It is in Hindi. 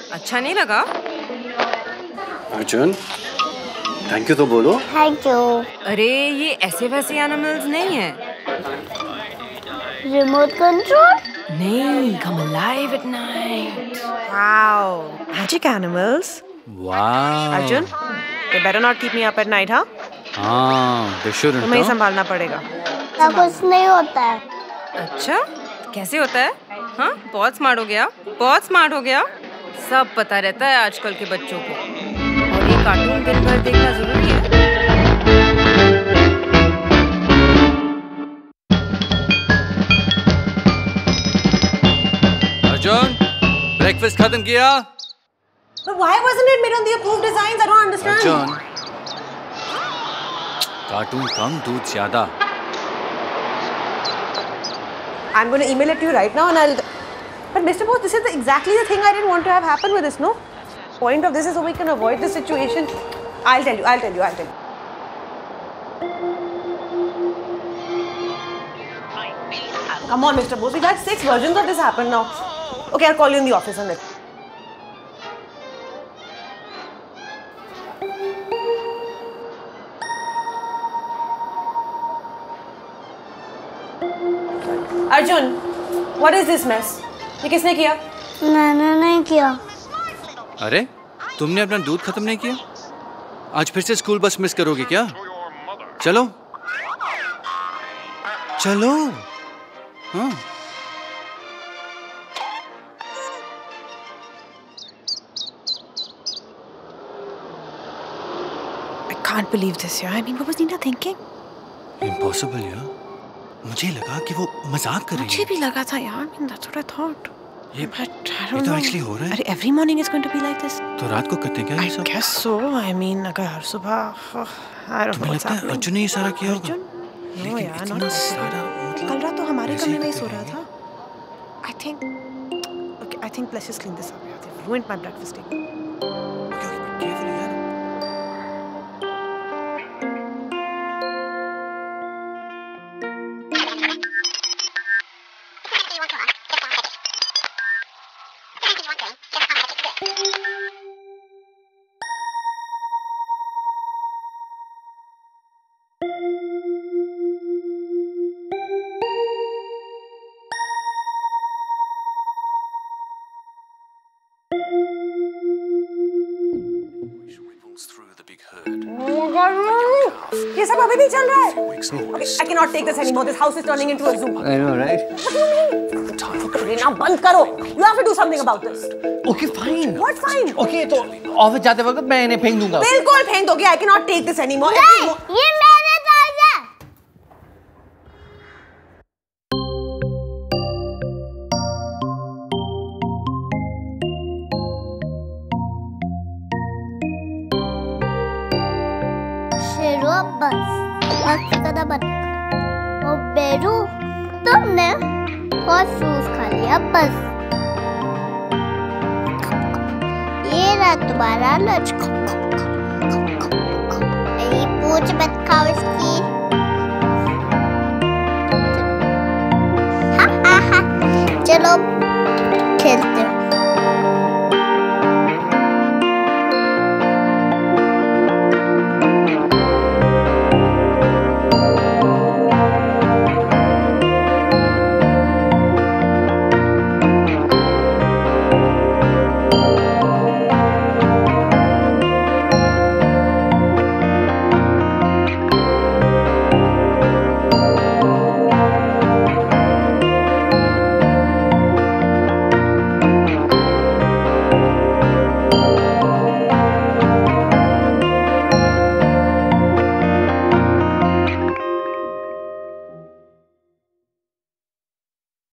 अच्छा नहीं लगा? अर्जुन, थैंक यू तो बोलो। Thank you. अरे ये ऐसे वैसे एनिमल्स नहीं है। Remote control? नहीं, come alive at night. Wow, magic animals. वाह। Arjun, they better not keep me up at night, huh? हाँ, they shouldn't. तुम्हें ही संभालना पड़ेगा। ऐसा कुछ नहीं होता है। अच्छा, कैसे होता है? हाँ, बहुत स्मार्ट हो गया, बहुत स्मार्ट हो गया। सब पता रहता है आजकल के बच्चों को। और ये कार्टून दिन भर देखना जरूरी है। अर्जुन, ब्रेकफास्ट खत्म किया? But why wasn't it made on the approved designs? I don't understand. Arjun, cartoon कम, दूध ज्यादा। I'm going to email it to you right now, and I'll. But Mr. Bose, this is exactly the thing I didn't want to have happen with this. No, point of this is so we can avoid this situation. I'll tell you. I'll tell you. I'll tell you. Come on, Mr. Bose. We've had 6 versions of this happen now. Okay, I'll call you in the office on it. Arjun, what is this mess? ये किसने किया? मैंने नहीं किया। अरे, तुमने अपना दूध खत्म नहीं किया? आज फिर से स्कूल बस मिस करोगे क्या? चलो, चलो। हाँ। I can't believe this, yeah. I mean, what was Nina thinking? Impossible, यार। मुझे लगा कि वो मजाक कर रही है। मुझे भी लगा था यार। I mean, that's what I thought. ये But I ये don't तो know. एक्चुअली हो रहा है। अरे, every morning is going to be like this. तो रात को करते हैं क्या ये I सब? guess so. I mean, अगर हर सुबह, I don't know तुम्हें what's लगता है happening. अर्जुन ने ये सारा किया होगा? अर्जुन? No लेकिन यार, इतना not possible. सारा मतलब कल रात तो हमारे ऐसे कमरे ही में ही करते सो रहा रहेंगे। था। I think let's just clean this up. Yeah, they've ruined my breakfast table. Okay, but carefully यार। ये सब अभी भी चल रहा है। Okay, I cannot take this anymore. This house is turning into a zoo. I know, right? ना बंद करो. You have to do something about this. Okay, fine. What fine? Okay, तो ऑफिस जाते वक्त मैं इन्हें फेंक दूंगा। बिल्कुल फेंक दोगे. I cannot take this anymore. ये मेरे साइज है। शेरो बस ज्यादा मत कर। ओ बेरू, तुमने बहुत फ्रूट खा लिया बस। ये रहा तुम्हारा लंच। ये पूछ मत खाओ इसकी। चलो खेलते हैं।